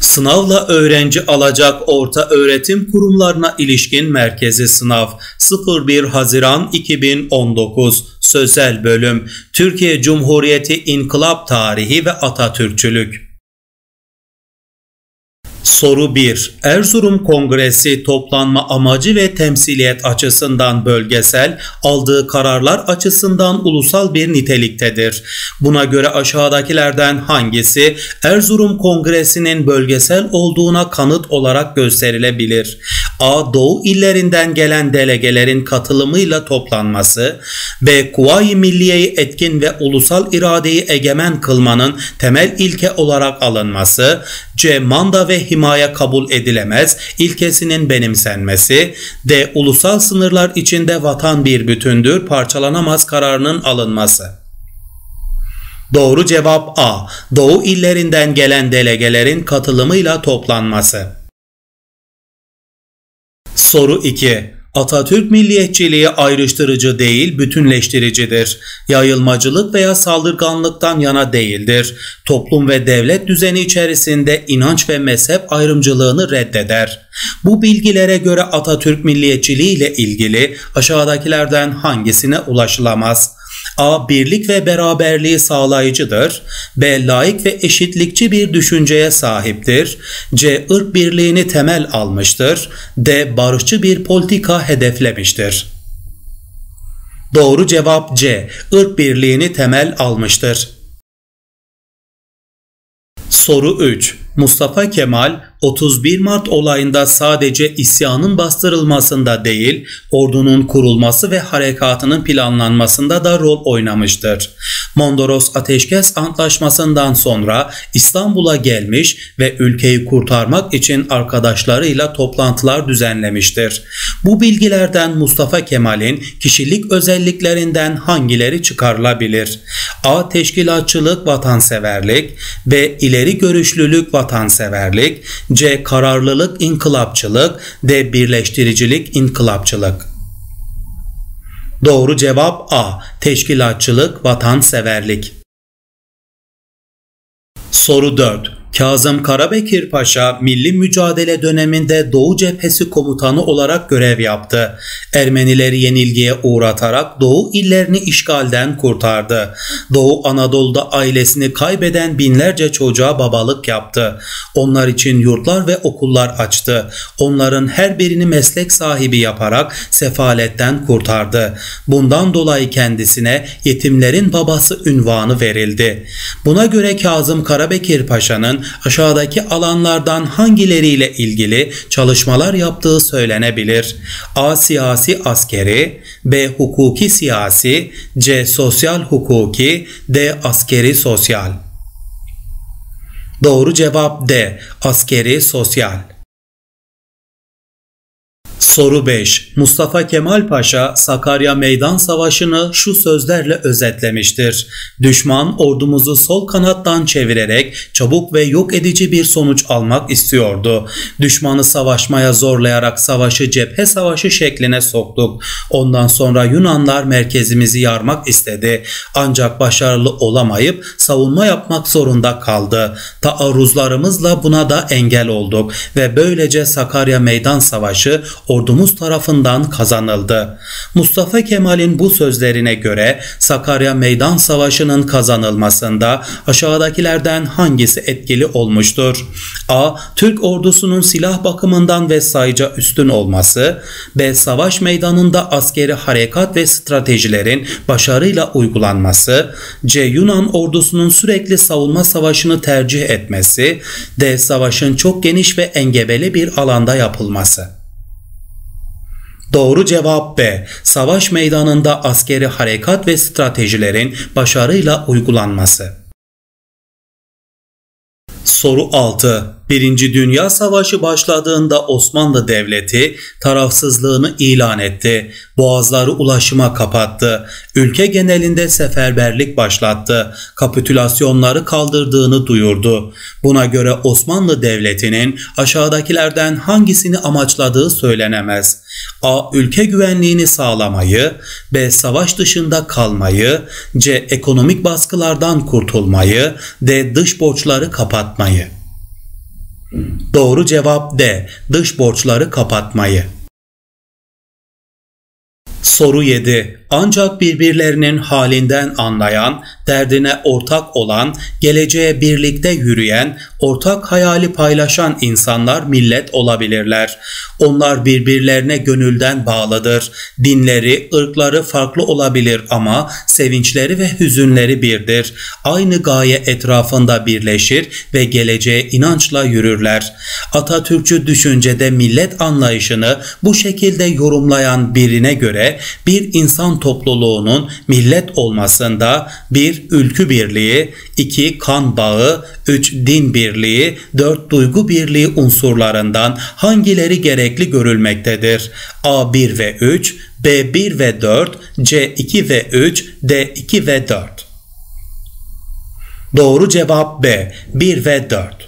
Sınavla öğrenci alacak orta öğretim kurumlarına ilişkin merkezi sınav 01 Haziran 2019 Sözel bölüm Türkiye Cumhuriyeti İnkılap Tarihi ve Atatürkçülük. Soru 1. Erzurum Kongresi toplanma amacı ve temsiliyet açısından bölgesel, aldığı kararlar açısından ulusal bir niteliktedir. Buna göre aşağıdakilerden hangisi Erzurum Kongresi'nin bölgesel olduğuna kanıt olarak gösterilebilir? A. Doğu illerinden gelen delegelerin katılımıyla toplanması. B. Kuvayi Milliye'yi etkin ve ulusal iradeyi egemen kılmanın temel ilke olarak alınması. C. Manda ve himaye kabul edilemez ilkesinin benimsenmesi. D. Ulusal sınırlar içinde vatan bir bütündür, parçalanamaz kararının alınması. Doğru cevap A. Doğu illerinden gelen delegelerin katılımıyla toplanması. Soru 2. Atatürk milliyetçiliği ayrıştırıcı değil, bütünleştiricidir. Yayılmacılık veya saldırganlıktan yana değildir. Toplum ve devlet düzeni içerisinde inanç ve mezhep ayrımcılığını reddeder. Bu bilgilere göre Atatürk milliyetçiliği ile ilgili aşağıdakilerden hangisine ulaşılamaz? A. Birlik ve beraberliği sağlayıcıdır. B. Laik ve eşitlikçi bir düşünceye sahiptir. C. Irk birliğini temel almıştır. D. Barışçı bir politika hedeflemiştir. Doğru cevap C. Irk birliğini temel almıştır. Soru 3. Mustafa Kemal 31 Mart olayında sadece isyanın bastırılmasında değil, ordunun kurulması ve harekatının planlanmasında da rol oynamıştır. Mondros Ateşkes Antlaşması'ndan sonra İstanbul'a gelmiş ve ülkeyi kurtarmak için arkadaşlarıyla toplantılar düzenlemiştir. Bu bilgilerden Mustafa Kemal'in kişilik özelliklerinden hangileri çıkarılabilir? A. Teşkilatçılık, vatanseverlik. B. İleri görüşlülük, vatanseverlik. C. Kararlılık, inkılapçılık. D. Birleştiricilik, inkılapçılık. Doğru cevap A. Teşkilatçılık, vatanseverlik. Soru 4. Kazım Karabekir Paşa milli mücadele döneminde Doğu Cephesi komutanı olarak görev yaptı. Ermenileri yenilgiye uğratarak Doğu illerini işgalden kurtardı. Doğu Anadolu'da ailesini kaybeden binlerce çocuğa babalık yaptı. Onlar için yurtlar ve okullar açtı. Onların her birini meslek sahibi yaparak sefaletten kurtardı. Bundan dolayı kendisine yetimlerin babası unvanı verildi. Buna göre Kazım Karabekir Paşa'nın aşağıdaki alanlardan hangileriyle ilgili çalışmalar yaptığı söylenebilir? A. Siyasi askeri. B. Hukuki siyasi. C. Sosyal hukuki. D. Askeri sosyal. Doğru cevap D. Askeri sosyal. Soru 5. Mustafa Kemal Paşa Sakarya Meydan Savaşı'nı şu sözlerle özetlemiştir. Düşman ordumuzu sol kanattan çevirerek çabuk ve yok edici bir sonuç almak istiyordu. Düşmanı savaşmaya zorlayarak savaşı cephe savaşı şekline soktuk. Ondan sonra Yunanlar merkezimizi yarmak istedi. Ancak başarılı olamayıp savunma yapmak zorunda kaldı. Taarruzlarımızla buna da engel olduk ve böylece Sakarya Meydan Savaşı ordumuz tarafından kazanıldı. Mustafa Kemal'in bu sözlerine göre Sakarya Meydan Savaşı'nın kazanılmasında aşağıdakilerden hangisi etkili olmuştur? A. Türk ordusunun silah bakımından ve sayıca üstün olması. B. Savaş meydanında askeri harekat ve stratejilerin başarıyla uygulanması. C. Yunan ordusunun sürekli savunma savaşını tercih etmesi. D. Savaşın çok geniş ve engebeli bir alanda yapılması. Doğru cevap B. Savaş meydanında askeri harekat ve stratejilerin başarıyla uygulanması. Soru 6. Birinci Dünya Savaşı başladığında Osmanlı Devleti tarafsızlığını ilan etti. Boğazları ulaşıma kapattı. Ülke genelinde seferberlik başlattı. Kapitülasyonları kaldırdığını duyurdu. Buna göre Osmanlı Devleti'nin aşağıdakilerden hangisini amaçladığı söylenemez. A. Ülke güvenliğini sağlamayı. B. Savaş dışında kalmayı. C. Ekonomik baskılardan kurtulmayı. D. Dış borçları kapatmayı. Doğru cevap D. Dış borçları kapatmayı. Soru 7. Ancak birbirlerinin halinden anlayan, derdine ortak olan, geleceğe birlikte yürüyen, ortak hayali paylaşan insanlar millet olabilirler. Onlar birbirlerine gönülden bağlıdır. Dinleri, ırkları farklı olabilir ama sevinçleri ve hüzünleri birdir. Aynı gaye etrafında birleşir ve geleceğe inançla yürürler. Atatürkçü düşüncede millet anlayışını bu şekilde yorumlayan birine göre bir insan topluluğunun millet olmasında 1. Ülkü birliği, 2. Kan bağı, 3. Din birliği, 4. Duygu birliği unsurlarından hangileri gerekli görülmektedir? A 1 ve 3, B 1 ve 4, C 2 ve 3, D 2 ve 4. Doğru cevap B 1 ve 4.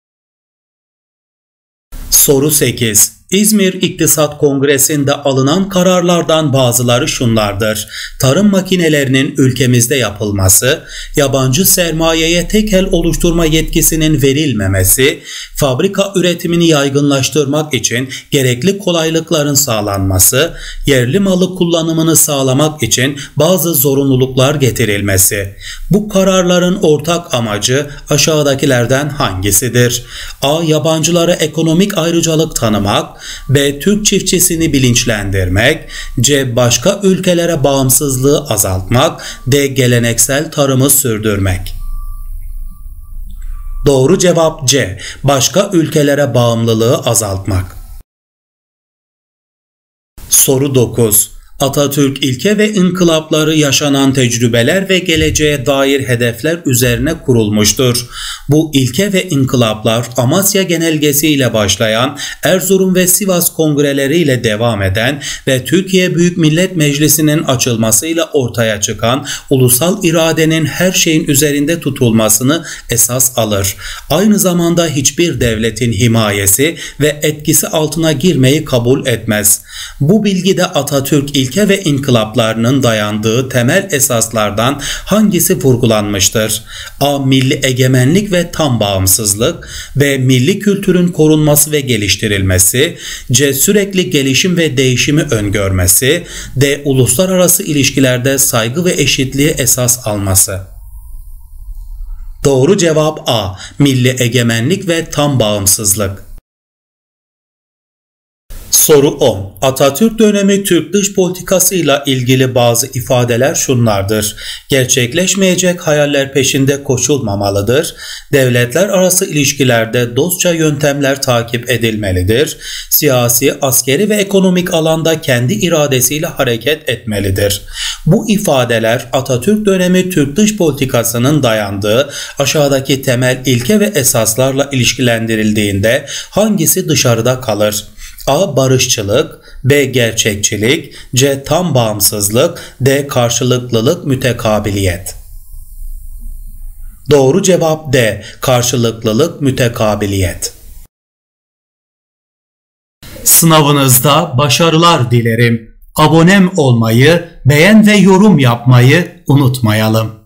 Soru 8. İzmir İktisat Kongresi'nde alınan kararlardan bazıları şunlardır. Tarım makinelerinin ülkemizde yapılması, yabancı sermayeye tekel oluşturma yetkisinin verilmemesi, fabrika üretimini yaygınlaştırmak için gerekli kolaylıkların sağlanması, yerli malı kullanımını sağlamak için bazı zorunluluklar getirilmesi. Bu kararların ortak amacı aşağıdakilerden hangisidir? A. Yabancılara ekonomik ayrıcalık tanımak, B. Türk çiftçisini bilinçlendirmek, C. Başka ülkelere bağımsızlığı azaltmak, D. Geleneksel tarımı sürdürmek. Doğru cevap C. Başka ülkelere bağımlılığı azaltmak. Soru 9. Atatürk ilke ve inkılapları yaşanan tecrübeler ve geleceğe dair hedefler üzerine kurulmuştur. Bu ilke ve inkılaplar Amasya Genelgesi ile başlayan, Erzurum ve Sivas kongreleriyle devam eden ve Türkiye Büyük Millet Meclisi'nin açılmasıyla ortaya çıkan ulusal iradenin her şeyin üzerinde tutulmasını esas alır. Aynı zamanda hiçbir devletin himayesi ve etkisi altına girmeyi kabul etmez. Bu bilgide Atatürk ilke ve inkılaplarının dayandığı temel esaslardan hangisi vurgulanmıştır? A. Milli egemenlik ve tam bağımsızlık, B. Milli kültürün korunması ve geliştirilmesi, C. Sürekli gelişim ve değişimi öngörmesi, D. Uluslararası ilişkilerde saygı ve eşitliği esas alması. Doğru cevap A. Milli egemenlik ve tam bağımsızlık. Soru 10. Atatürk dönemi Türk dış politikasıyla ilgili bazı ifadeler şunlardır. Gerçekleşmeyecek hayaller peşinde koşulmamalıdır. Devletler arası ilişkilerde dostça yöntemler takip edilmelidir. Siyasi, askeri ve ekonomik alanda kendi iradesiyle hareket etmelidir. Bu ifadeler Atatürk dönemi Türk dış politikasının dayandığı aşağıdaki temel ilke ve esaslarla ilişkilendirildiğinde hangisi dışarıda kalır? A. Barışçılık, B. Gerçekçilik, C. Tam bağımsızlık, D. Karşılıklılık, mütekabiliyet. Doğru cevap D. Karşılıklılık, mütekabiliyet. Sınavınızda başarılar dilerim. Abonem olmayı, beğen ve yorum yapmayı unutmayalım.